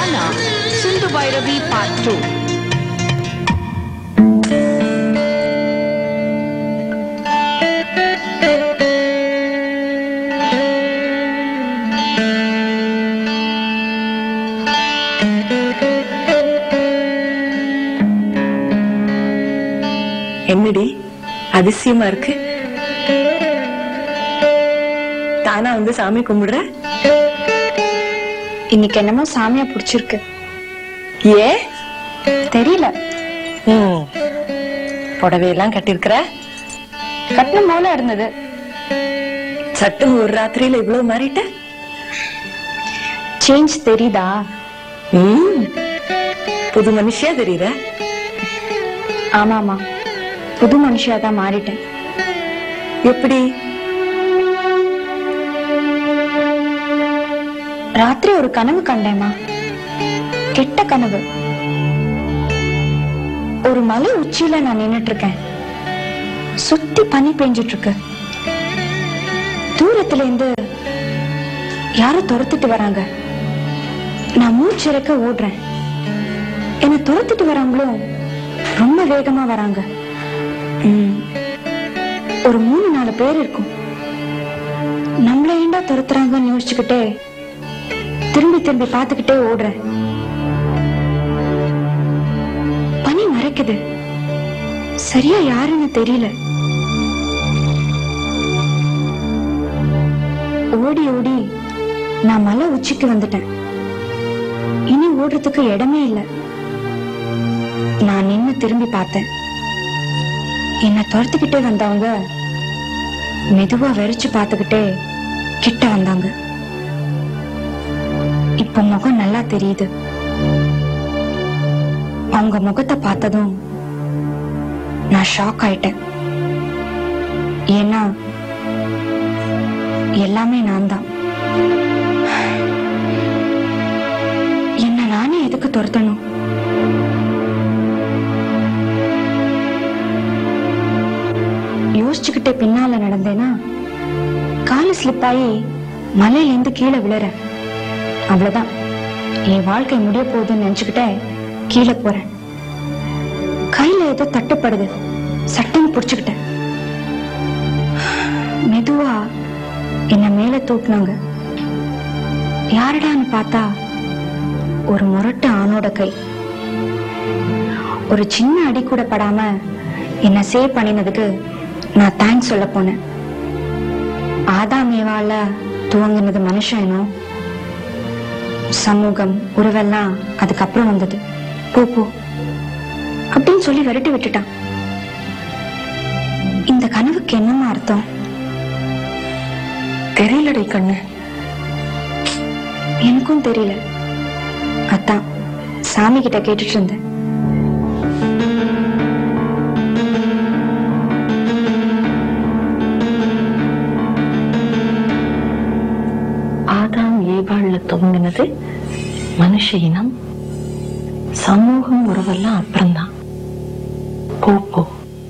Nana, Sindhu Bhairavi Part 2. என்னடி அதிசயமா இருக்கு. தானா வந்து சாமி கும்பிடுற? இன்னைக்கு என்னமோ சாமியா புடிச்சிருக்கு. ஏ தெரியல. புடவையெல்லாம் கட்டிருக்கிற? கட்டின போல இருந்தது. சட்டு ஒரு ராத்திரியில இவ்வளவு மாறிட்ட? சேஞ்ச் தெரியுதா? புது மனுஷியா தெரியுற? ஆமாமா, புது மனுஷியாதான் மாறிட்டேன். எப்படி? ராத்திரி ஒரு கனவு கண்டேமா. கெட்ட கனவு. ஒரு மலை உச்சியில நான் நின்னுட்டு இருக்கேன். சுத்தி பனி பெஞ்சிட்டு இருக்கு. தூரத்துல இருந்து யாரும் துரத்திட்டு வராங்க. நான் மூச்சிறைக்க ஓடுறேன். என்னை துரத்திட்டு வரவங்களும் ரொம்ப வேகமா வராங்க. ஒரு 3-4 பேர் இருக்கும். நம்மள ஏண்டா துரத்துறாங்கன்னு யோசிச்சுக்கிட்டே திரும்பி திரும்பி பார்த்துக்கிட்டே ஓடுறேன். பனி மறைக்குது. சரியா யாருன்னு தெரியல. ஓடி ஓடி நான் மலை உச்சிக்கு வந்துட்டேன். இனி ஓடுறதுக்கு இடமே இல்லை. நான் நின்னு திரும்பி பார்த்தேன். என்னை துரத்துக்கிட்டே வந்தவங்க மெதுவா வெறிச்சு பார்த்துக்கிட்டே கிட்ட வந்தாங்க. இப்ப முகம் நல்லா தெரியுது. அவங்க முகத்தை பார்த்ததும் நான் ஷாக் ஆயிட்டேன். ஏன்னா எல்லாமே நான் தான். என்ன நானே எதுக்கு துரத்தணும்? யோசிச்சுக்கிட்டே பின்னால நடந்தேனா காலு ஸ்லிப் ஆகி மலையில இருந்து கீழே விழுற. அவ்வளவுதான், என் வாழ்க்கை முடிய போகுதுன்னு நினைச்சுக்கிட்டே கீழே போறேன். கையில ஏதோ தட்டுப்படுது. சட்டைன்னு புடிச்சுக்கிட்டேன். மெதுவா என்ன மேல தூக்குனாங்க. யாரடான்னு பார்த்தா ஒரு முரட்டு ஆணோட கை. ஒரு சின்ன அடி கூட படாம என்ன சேவ் பண்ணினதுக்கு நான் தேங்க்ஸ் சொல்ல போனேன். ஆதாம் ஏவால துவங்கினது மனுஷனும் சமூகம் உறவெல்லாம் அதுக்கப்புறம் வந்தது. போ போ அப்படின்னு சொல்லி விரட்டி விட்டுட்டான். இந்த கனவுக்கு என்னமா அர்த்தம்? தெரியலடை கண்ணு. எனக்கும் தெரியல. அதான் சாமி கிட்ட கேட்டுட்டு இருந்தேன். ஆதாம் ஏவாள்ல துவங்கினது மனுஷ இனம், சமூகம் உறவெல்லாம் அப்புறம்தான். போ போ.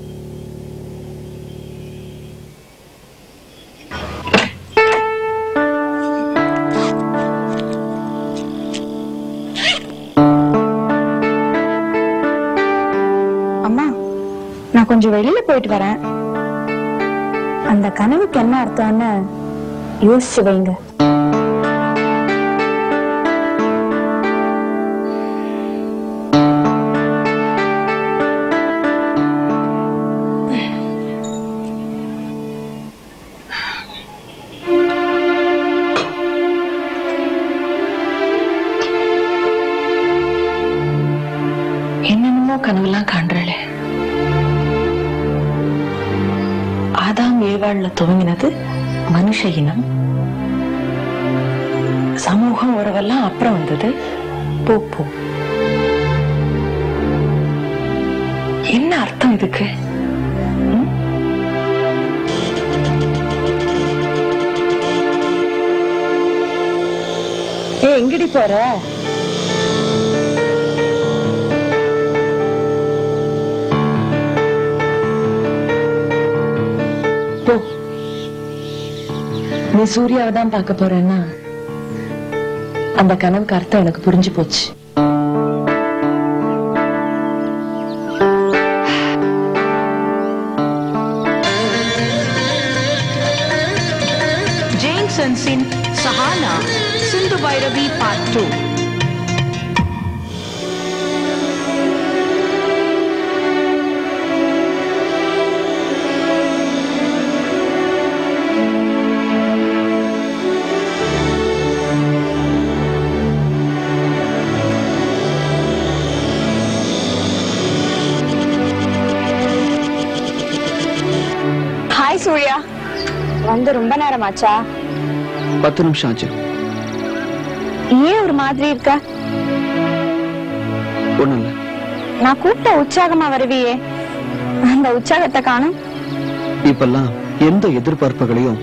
அம்மா, நான் கொஞ்சம் வெளியில போயிட்டு வரேன். அந்த கனவுக்கு என்ன அர்த்தம்னு யோசிச்சு வைங்க. என்னென்னமோ கனவுலாம் காண்றாளே. ஆதாம் ஏவாள்ல துவங்கினது மனுஷ இனம், சமூகம் உறவெல்லாம் அப்புறம் வந்தது. போ போ. என்ன அர்த்தம் இதுக்கு? எங்கடி போற? நீ சூர்யாவை தான் பார்க்க போறேன்னா அந்த கனவுக்கு அர்த்தம் எனக்கு புரிஞ்சு போச்சு. ஜேம்சன்ஸின் சஹானா சிந்து பைரவி பார்ட் 2. ஹாய் சூர்யா, வந்து ரொம்ப நேரம் ஆச்சா? 10 நிமிஷம் ஆச்சு. ஏன் ஒரு மாதிரி இருக்க? ஒண்ணும் இல்ல. நான் கூப்பிட்ட உற்சாகமா வருவியே, அந்த உற்சாகத்தை காணும். இப்பெல்லாம் எந்த எதிர்பார்ப்புகளையும்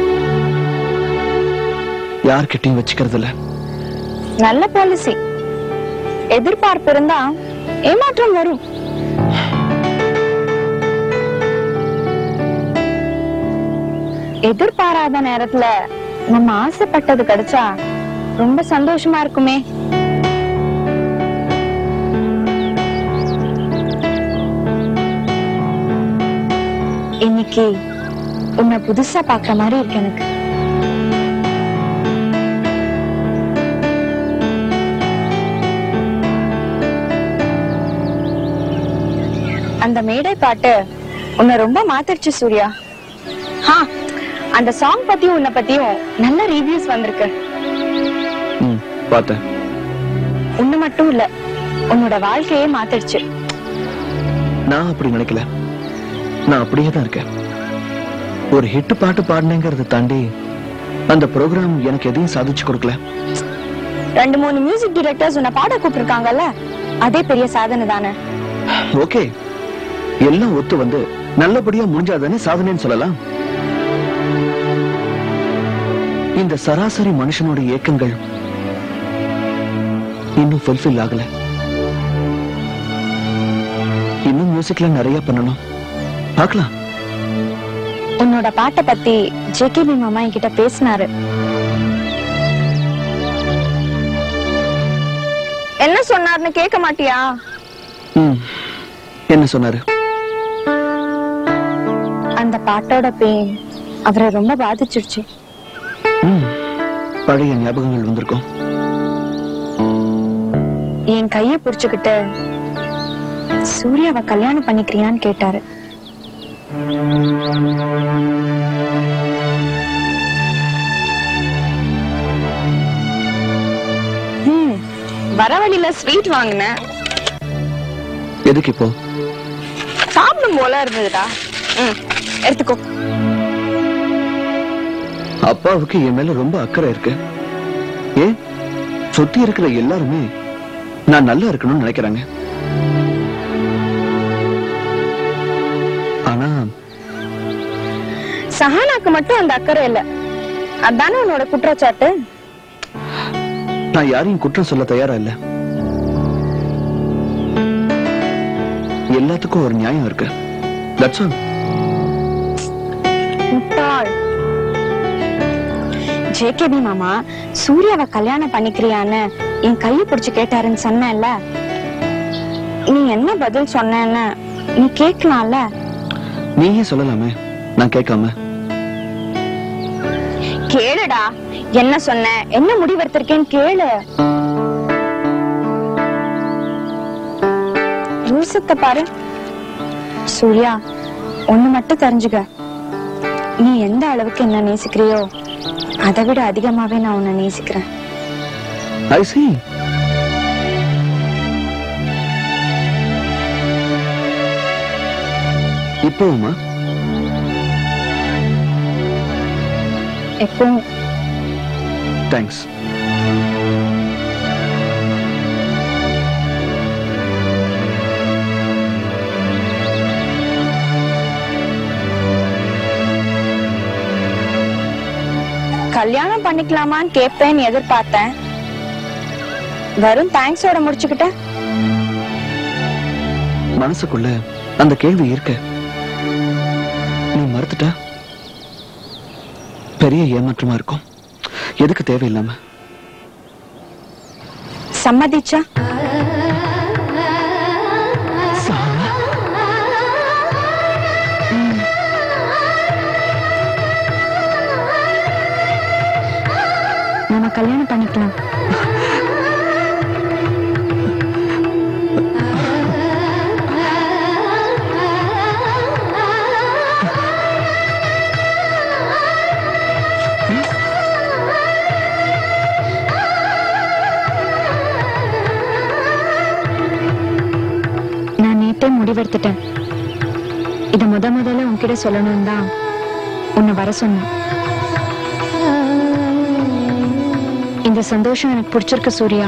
யார்கிட்டயும் வச்சுக்கிறது இல்ல. நல்ல பாலிசி. எதிர்பார்ப்பு இருந்தா ஏமாற்றம் வரும். எதிர்பாராத நேரத்துல நம்ம ஆசைப்பட்டது கிடைச்சா ரொம்ப சந்தோஷமா இருக்குமே. இன்னைக்கு உன்னை புதுசா பாக்குற மாதிரி இருக்கு எனக்கு. அந்த மேடை பாட்டு உன்னை ரொம்ப மாத்திருச்சு சூர்யா. அந்த சாங் பத்தியும் உன்னை பத்தியும் நல்ல ரிவ்யூஸ் வந்திருக்கு. பார்த்தேன். உன்னை மட்டும் இல்ல, உன்னோட வாழ்க்கையே மாத்திடுச்சு. நான் அப்படி நினைக்கல. நான் அப்படியே தான் இருக்கேன். ஒரு ஹிட் பாட்டு பாடினேங்கிறத தாண்டி அந்த ப்ரோக்ராம் எனக்கு எதையும் சாதிச்சு கொடுக்கல. 2-3 மியூசிக் டைரக்டர்ஸ் உன்னை பாட கூப்பிட்டிருக்காங்கல்ல, அதே பெரிய சாதனை தானே. ஓகே, எல்லாம் ஒத்து வந்து நல்லபடியா முடிஞ்சாதானே சாதனைன்னு சொல்லலாம். இந்த சராசரி மனுஷனோட ஏக்கங்கள் இன்னும் ஃபுல்ஃபில் ஆகல. இன்னும் மியூசிக்ல நிறைய பண்ணணும். பார்க்கலாம். உன்னோட பாட்டை பத்தி ஜேகேபி மாமா என்கிட்ட பேசினாரு. என்ன சொன்னாருன்னு கேட்க மாட்டியா? என்ன சொன்னாரு? அந்த பாட்டோட பெயின் அவரை ரொம்ப பாதிச்சிருச்சு. பழைய ஞாபகங்கள் வந்திருக்கும். என் கைய புடிச்சுக்கிட்டு சூர்யாவை கல்யாணம் பண்ணிக்கிறியான்னு கேட்டாரு. வர வழியில ஸ்வீட் வாங்கினேன். எதுக்கு இப்போ? சாப்பிடும் போல இருந்ததுடா. எடுத்துக்கோ. அப்பாவுக்கு என் மேல ரொம்ப அக்கறை இருக்கு. ஏன் சுத்தி இருக்கிற எல்லாருமே நான் நல்லா இருக்கணும்னு நினைக்கிறாங்க. ஆனா சஹானாக்கு மட்டும் அந்த அக்கறை இல்ல. அதானே உன்னோட குற்றச்சாட்டு. நான் யாரையும் குற்றம் சொல்ல தயாரா இல்ல. எல்லாத்துக்கும் ஒரு நியாயம் இருக்கு. That's all. ஜேகேபி மாமா சூர்யாவை கல்யாணம் பண்ணிக்கிறியான்னு என் கையை பிடிச்சு கேட்டாருன்னு சொன்னேன்ல, நீ என்ன பதில் சொன்னேன்னு நீ கேட்கலாம்ல. நீயே சொல்லலாமே, நான் கேட்காம. கேளுடா, என்ன சொன்ன, என்ன முடிவெடுத்திருக்கேன்னு கேளு. யோசித்த பாரு. சூர்யா, ஒண்ணு மட்டும் தெரிஞ்சுக்க, நீ எந்த அளவுக்கு என்ன நேசிக்கிறியோ அதை விட அதிகமாவே நான் உன்னை நேசிக்கிறேன். I see. இப்போமா? எப்பவும். தேங்க்ஸ். கல்யாணம் பண்ணிக்கலாமான்னு கேட்பேன்னு எதிர்பார்த்தேன். வெறும் தேங்க்ஸோட முடிச்சுக்கிட்ட. மனசுக்குள்ள அந்த கேள்வி இருக்க, நீ மறுத்துட்ட. பெரிய ஏமாற்றமா இருக்கும். எதுக்கு தேவையில்லாம? சம்மதிச்சா நம்ம கல்யாணம் பண்ணிக்கலாம். நான் நேத்தே முடிவெடுத்துட்டேன். இத முதல்ல உன்கிட்ட சொல்லணும் தான் உன்னை வர சொன்னேன். இந்த சந்தோஷம் எனக்கு பிடிச்சிருக்கு சூர்யா.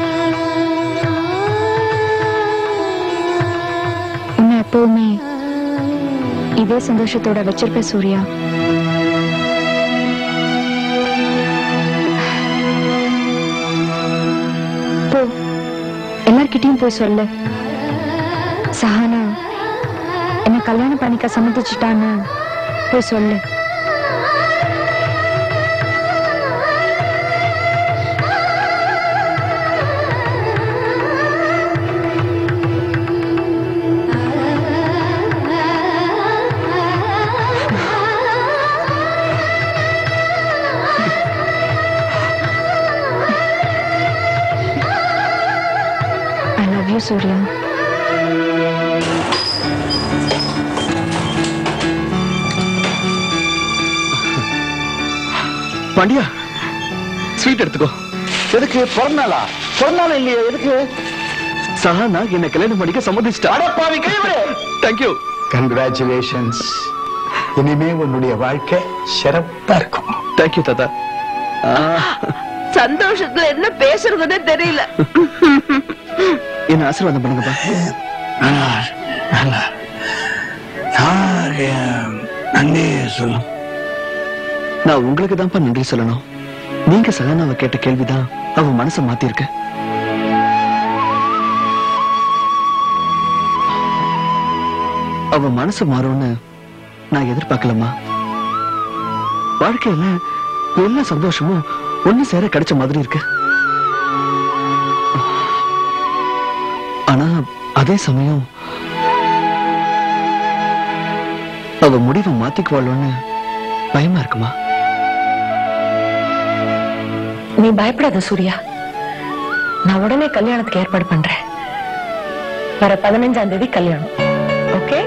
உன்னை எப்பவுமே இதே சந்தோஷத்தோட வச்சிருப்ப சூர்யா. போ, எல்லார்கிட்டயும் போய் சொல்லு. சஹானா என்ன கல்யாணம் பண்ணிக்க சம்மதிச்சுட்டான்னு போய் சொல்லு. I love you, Surya. Pandiya, sweet எடுத்துக்கோ. எதுக்கு? பிறந்தாளா? பிறந்தாலும் இல்லையே, எதுக்கு? சஹானா என்ன கல்யாணம் பண்ணிக்க சம்மதிச்சிட்டா. அடப்பாவி கைவிடு. தேங்க்யூ. கங்க்ராச்சுலேஷன்ஸ். இனிமே உன்னுடைய வாழ்க்கை சிறப்பா இருக்கும். தேங்க்யூ தாத்தா. சந்தோஷத்துல என்ன பேசுறதுன்னு தெரியல. என்ன ஆசீர்வாதம் பண்ணுங்கப்பா. நன்றி சொல்லும். நான் உங்களுக்கு தான்ப்பா நன்றி சொல்லணும். நீங்க சஹானாவை கேட்ட கேள்விதான் அவ மனசை மாத்திருக்கு. அவ மனசு மாறும்னு நான் எதிர்பார்க்கலமா. வாழ்க்கையில எல்லா சந்தோஷமும் ஒண்ணு சேர கிடைச்ச மாதிரி இருக்கு. ஆனா அதே சமயம் அவ முடிவை மாத்திக்குவாளோன்னு பயமா இருக்குமா? நீ பயப்படாத சூர்யா. நான் உடனே கல்யாணத்துக்கு ஏற்பாடு பண்றேன். வர 15ஆம் தேதி கல்யாணம். ஓகே?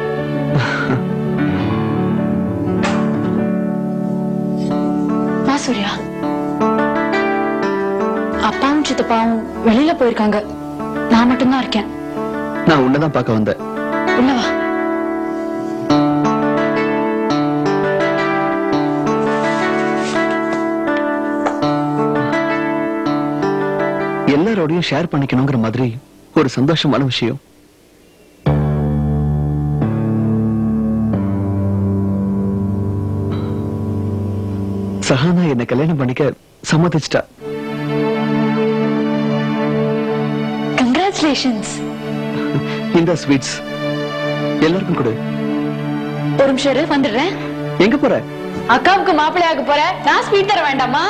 வா சூர்யா. அப்பாவும் சித்தப்பாவும் வெளியில போயிருக்காங்க. நான் மட்டும்தான் இருக்கேன். நான் உன்னதான் பார்க்க வந்தேன். உள்ள வா. எல்லாரோடையும் ஷேர் பண்ணிக்கணுங்கிற மாதிரி ஒரு சந்தோஷமான விஷயம். சஹானா என்ன கல்யாணம் பண்ணிக்க சம்மதிச்சிட்டா. கங்க்ராச்சுலேஷன்ஸ். இந்த ஸ்வீட்ஸ் எல்லாருக்கும் கொடு. ஒரு நிமிஷம் இரு, வந்துடுறேன். எங்க போற? அக்காவுக்கு மாப்பிள்ளையாக போற. நான் ஸ்வீட் தர வேண்டாமா?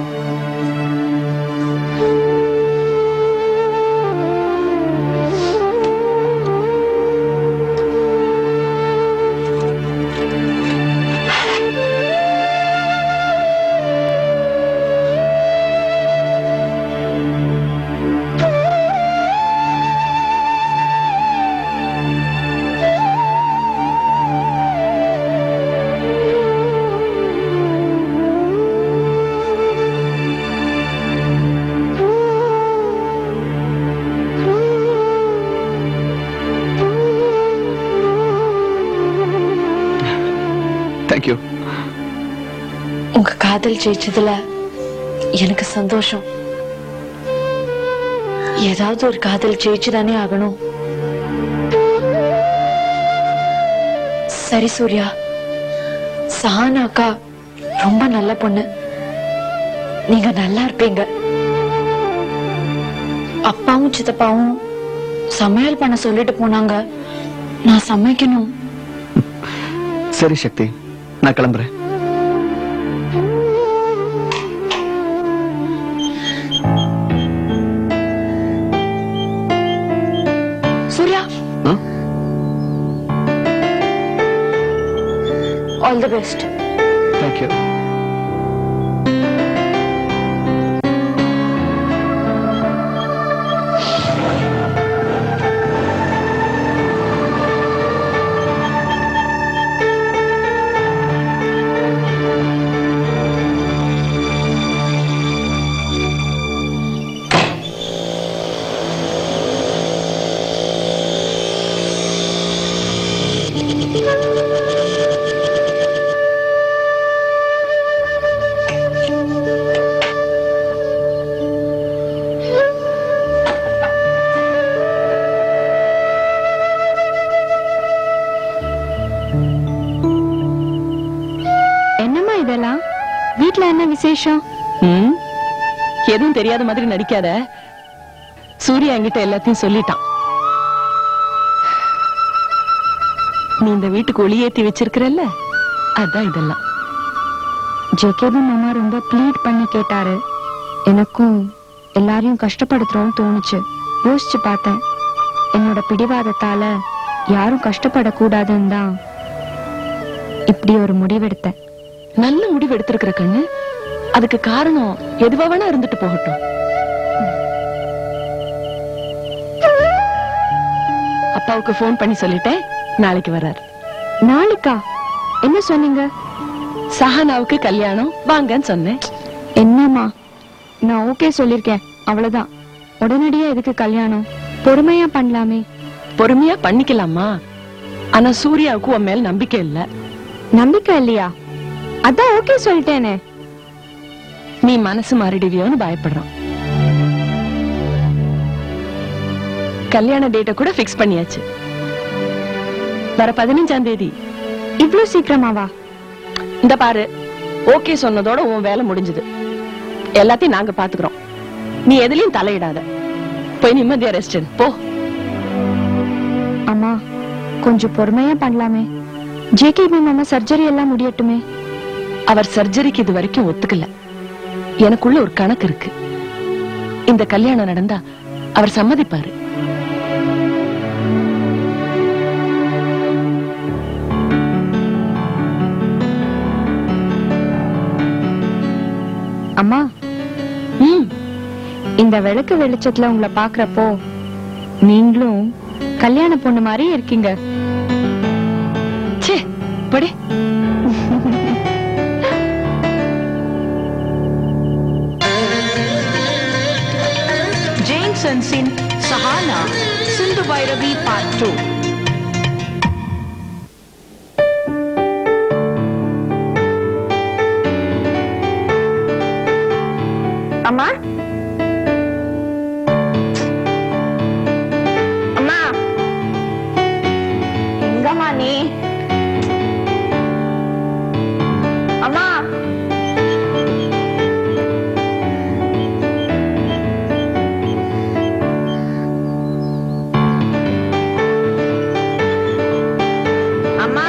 தேங்க்யூ. உங்க காதல் ஜெயிச்சதுல எனக்கு சந்தோஷம். ஏதாவது ஒரு காதல் ஜெயிச்சுதானே ஆகணும். சரி சூர்யா, சஹானா அக்கா ரொம்ப நல்ல பொண்ணு. நீங்க நல்லா இருப்பீங்க. அப்பாவும் சித்தப்பாவும் சமையல் பண்ண சொல்லிட்டு போனாங்க. நான் சமைக்கணும். சரி சக்தி, நான் கிளம்புறேன். All the best. தேங்க்யூ. வீட்ல என்ன விசேஷம்? எதுவும் தெரியாத மாதிரி நடிக்காத. சூர்யா என்கிட்ட எல்லாத்தையும் சொல்லிட்டான். நீ இந்த வீட்டுக்கு ஒளியேத்தி வச்சிருக்கிறல்ல, அதான் இதெல்லாம். ஜேகேபி மாமா ரொம்ப ப்ளீட் பண்ணி கேட்டாரு. எனக்கும் எல்லாரையும் கஷ்டப்படுத்துறோம்னு தோணுச்சு. யோசிச்சு பார்த்தேன். என்னோட பிடிவாதத்தால யாரும் கஷ்டப்படக்கூடாதுன்னு தான் இப்படி ஒரு முடிவெடுத்தேன். நல்ல முடிவு எடுத்திருக்கிற கண்ணு. அதுக்கு காரணம் எதுவா வேணா இருந்துட்டு போகட்டும். அப்பாவுக்கு போன் பண்ணி சொல்லிட்டேன், நாளைக்கு வர்றாரு. நாளைக்கா? என்ன சொன்னீங்க? சஹானாவுக்கு கல்யாணம் வாங்கன்னு சொன்னேன். என்னம்மா, நான் ஓகே சொல்லிருக்கேன், அவ்வளவுதான். உடனடியா எதுக்கு கல்யாணம்? பொறுமையா பண்ணலாமே. பொறுமையா பண்ணிக்கலாமா? ஆனா சூர்யாவுக்கு உன் மேல் நம்பிக்கை இல்ல. நம்பிக்கை இல்லையா? அதான் ஓகே சொல்லிட்டேனே. நீ மனசு மாறிடுவியோன்னு பயப்படுறான். கல்யாண டேட்ட கூட பிக்ஸ் பண்ணியாச்சு. வர 15ஆம் தேதி. இவ்ளோ சீக்கிரமாவா? இந்த பாரு, ஓகே சொன்னதோட உன் வேலை முடிஞ்சது. எல்லாத்தையும் நாங்க பாத்துக்கிறோம். நீ எதுலயும் தலையிடாத. போய் நிம்மதியா ரெஸ்ட் எடு போ. அம்மா, கொஞ்சம் பொறுமையா பண்ணலாமே. ஜேகேபி மாமா சர்ஜரி எல்லாம் முடியட்டுமே. அவர் சர்ஜரிக்கு இது வரைக்கும் ஒத்துக்கல. எனக்குள்ள ஒரு கணக்கு இருக்கு. இந்த கல்யாணம் நடந்தா அவர் சம்மதிப்பாரு. அம்மா, இந்த விளக்கு வெளிச்சத்துல உங்களை பாக்குறப்போ நீங்களும் கல்யாண பொண்ணு மாதிரி இருக்கீங்க. சே, படி. ஜேம்சன்ஸின் சஹானா, சிந்து பைரவி பார்ட் 2. அம்மா, அம்மா, எங்கம்மா நீ? அம்மா, அம்மா,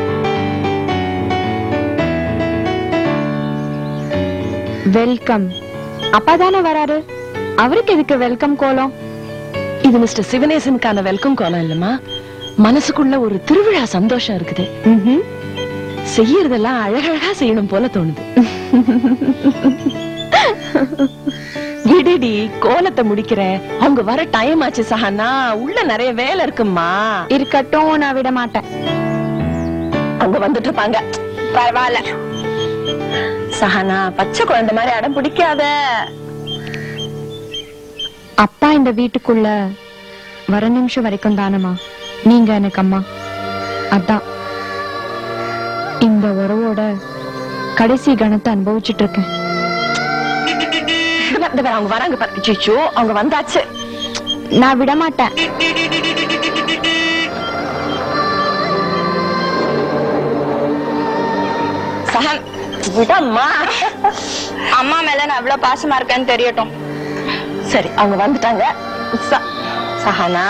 வெல்கம். அப்பா தானே வராரு, அவருக்கு எதுக்கு வெல்கம் கோலம்? இது மிஸ்டர் சிவனேசனுக்கான வெல்கம் கோலம் இல்லம்மா. மனசுக்குள்ள ஒரு திருவிழா சந்தோஷம் இருக்குது. செய்யறதெல்லாம் அழகழகா செய்யணும் போல தோணுது. விடுடி, கோலத்தை முடிக்கிறேன். அவங்க வர டைம் ஆச்சு சஹானா. உள்ள நிறைய வேலை இருக்குமா. இருக்கட்டும், நான் விட மாட்டேன். அவங்க வந்துட்டு இருப்பாங்க. பரவாயில்ல சஹானா, பச்சை குழந்தை மாதிரி அடம் பிடிக்காத. அப்பா இந்த வீட்டுக்குள்ள வர நிமிஷம் வரைக்கும் தானம்மா நீங்க எனக்கு அம்மா. அதான் இந்த உறவோட கடைசி கணத்தை அனுபவிச்சுட்டு இருக்கேன். அவங்க வராங்க. சிச்சோ, அவங்க வந்தாச்சு. நான் விட மாட்டேன். சஹான், விடம்மா. அம்மா மேல நான் எவ்வளவு பாசமா இருக்கேன்னு தெரியட்டும். சரி, அவங்க வந்துட்டாங்க. சஹானா,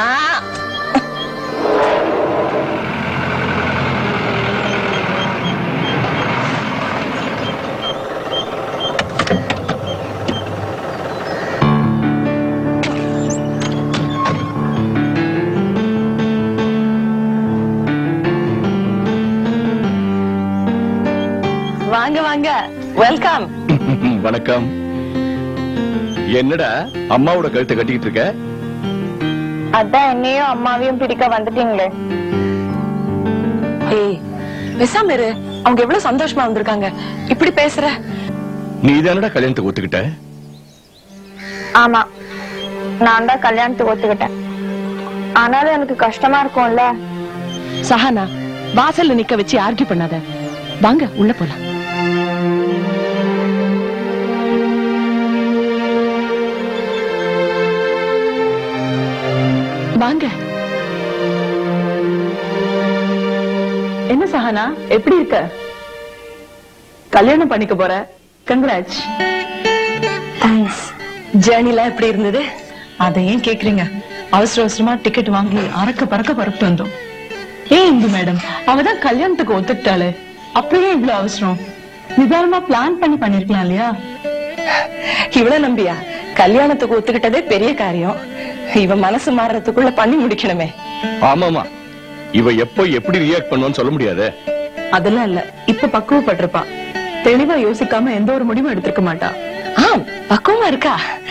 வெல்கம். வணக்கம். என்னடா அம்மாவோட கழுத்தை கட்டிக்கிட்டு இருக்க? அதான் என்னையும் அம்மாவையும் பிடிக்க வந்துட்டீங்களே. ஏய் பேசாம இரு. அவங்க எவ்வளவு சந்தோஷமா வந்திருக்காங்க. இப்படி பேசுற? நீ தானடா கல்யாணத்துக்கு ஒத்துக்கிட்ட? ஆமா, நான் தான் கல்யாணத்துக்கு ஒத்துக்கிட்டேன். ஆனாலும் எனக்கு கஷ்டமா இருக்கும்ல. சஹானா, வாசல்ல நிக்க வச்சு ஆர்கியூ பண்ணாத. வாங்க உள்ள போலாம். வாங்க. என்ன சஹானா, எப்படி இருக்க? கல்யாணம் பண்ணிக்க போற? கங்க்ராட்ஸ். தேங்க்ஸ். ஜேர்னிலாம் எப்படி இருந்தது? அதை ஏன் கேக்குறீங்க? அவசர அவசரமா டிக்கெட் வாங்கி அறக்க பறக்க பறப்பு வந்தோம். ஏன் இந்து மேடம், அவதான் கல்யாணத்துக்கு ஒத்துக்கிட்டாளே, அப்பவே இவ்வளவு அவசரம்? நிதானமா பிளான் பண்ணிருக்கலாம் இல்லையா? இவ்வளவு நம்பியா? கல்யாணத்துக்கு ஒத்துக்கிட்டதே பெரிய காரியம். இவ மனசு மாறுறதுக்குள்ள பண்ணி முடிக்கணுமே. ஆமாமா, இவ எப்போ எப்படி ரியாக்ட் பண்ணுவான்னு சொல்ல முடியாது. அதெல்லாம் இல்ல, இப்ப பக்குவப்பட்டிருப்பா. தெளிவா யோசிக்காம எந்த ஒரு முடிவும் எடுத்திருக்க மாட்டா. பக்குவமா இருக்கா?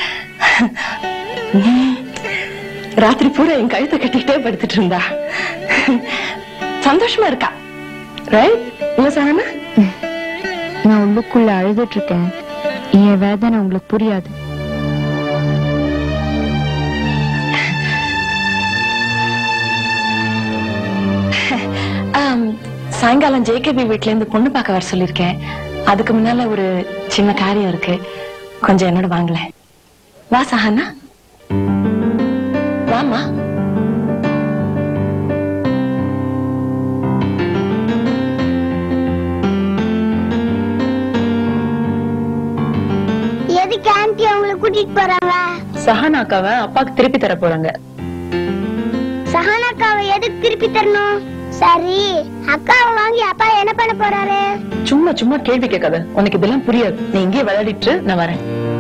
ராத்திரி பூரா என் கழுத்தை கட்டிக்கிட்டே படுத்துட்டு இருந்தா. சந்தோஷமா இருக்கா? ரைட்? இல்ல சஹானா? நான் உள்ளுக்குள்ள அழுதுட்டு இருக்கேன். என் வேதனை உங்களுக்கு புரியாது. சாயங்காலம் ஜேகேபி வீட்ல இருந்து பொண்ணு பார்க்க வர சொல்லிருக்கேன். அதுக்கு முன்னால ஒரு சின்ன காரியம் இருக்கு. கொஞ்சம் என்னோட வாங்கல. வா சஹானா, வாமா. எதுக்கு ஆன்ட்டி அவங்களை கூட்டிட்டு போறாங்க? சஹானாக்காவை அப்பாக்கு திருப்பி தர போறாங்க. சஹானாக்காவை எதுக்கு திருப்பி தரணும்? சரி, அக்காவை வாங்கி அப்பா என்ன பண்ண போறாரு? சும்மா சும்மா கேள்வி கேட்காத, உனக்கு இதெல்லாம் புரியாது. நீ இங்கே விளையாடிட்டு நான் வரேன்.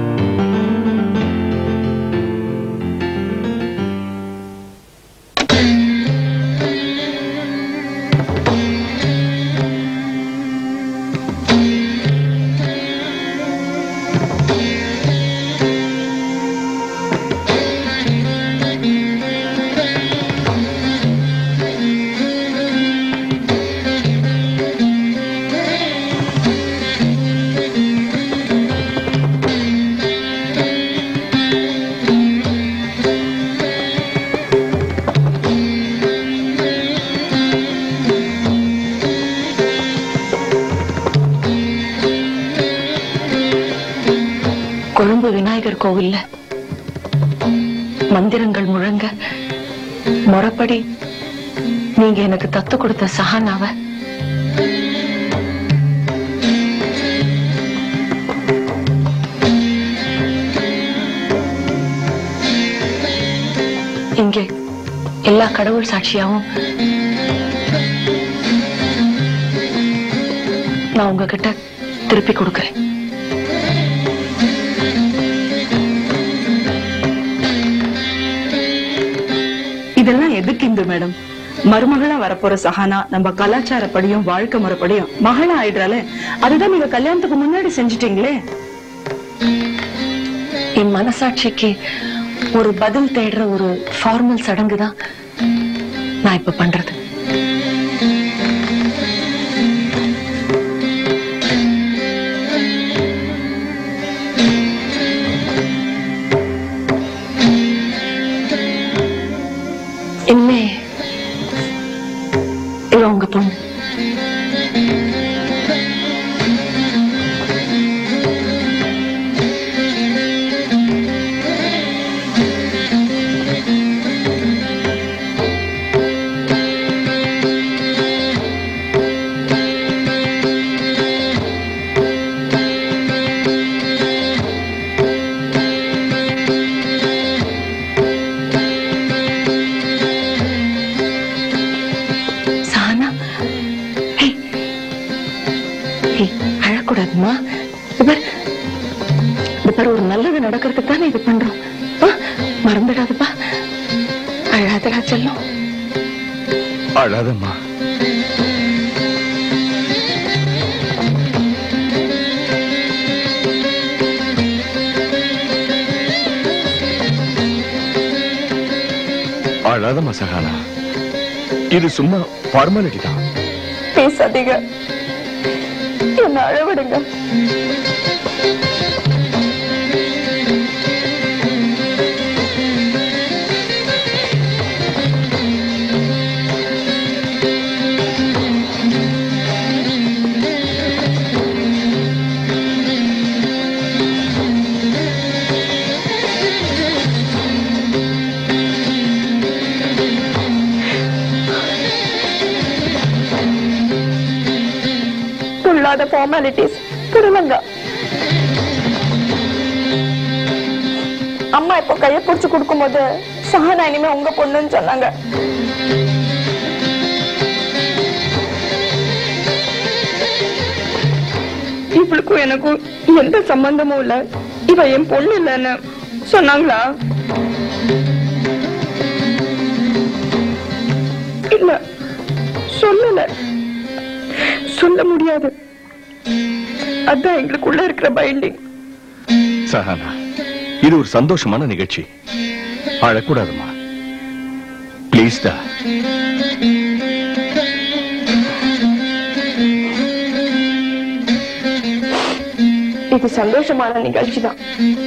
கொழும்பு விநாயகர் கோவில்ல மந்திரங்கள் முழங்க முறைப்படி நீங்க எனக்கு தத்து கொடுத்த சஹானாவை இங்கே எல்லா கடவுள் சாட்சியாவும் நான் உங்ககிட்ட திருப்பி கொடுக்கிறேன். இதெல்லாம் எதுக்கு இந்து மேடம்? மருமகளா வரப்போற சஹானா நம்ம கலாச்சாரப்படியும் வாழ்க்கை முறைப்படியும் மகளா ஆயிடுறாளே, அதுதான் நீங்க கல்யாணத்துக்கு முன்னாடி செஞ்சிட்டீங்களே. என் மனசாட்சிக்கு ஒரு பதில் தேடுற ஒரு ஃபார்மல் சடங்கு தான் நான் இப்ப பண்றது. இனிமே இவ உங்க பொண்ணு. அழக்கூடாதுமா. ஒரு நல்லது நடக்கிறதுக்கு தானே இது பண்றோம். மறந்துடாதுப்பா. அழாதடா செல்லம். அழாதம்மா. அழாதமா சஹானா, இது சும்மா ஃபார்மாலிட்டி தான். பேசாதீங்க, என்ன அழவிடுங்க. துள்ளாத ஃபார்மாலிட்டிஸ் திருவங்க. அம்மா இப்போ கையை பிடிச்சு கொடுக்கும் போது சஹானா இனிமே உங்க பொண்ணுன்னு சொன்னாங்க. இவளுக்கும் எனக்கும் எந்த சம்பந்தமும் இல்ல, இவ என் பொண்ணு இல்லன்னு சொன்னாங்களா? இல்ல, சொல்லல, சொல்ல முடியாது. அதான் எங்களுக்குள்ள இருக்கிற பைண்டிங். சஹானா, இது ஒரு சந்தோஷமான நிகழ்ச்சி, அழக்கூடாதுமா பிளீஸ் டா. இது சந்தோஷமான நிகழ்ச்சி தான்,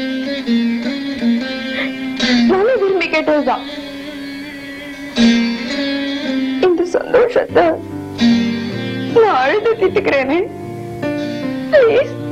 நானும் விரும்பி கேட்டதுதான். இந்த சந்தோஷத்தை நான் அழுது திட்டுக்கிறேனே, ப்ளீஸ்.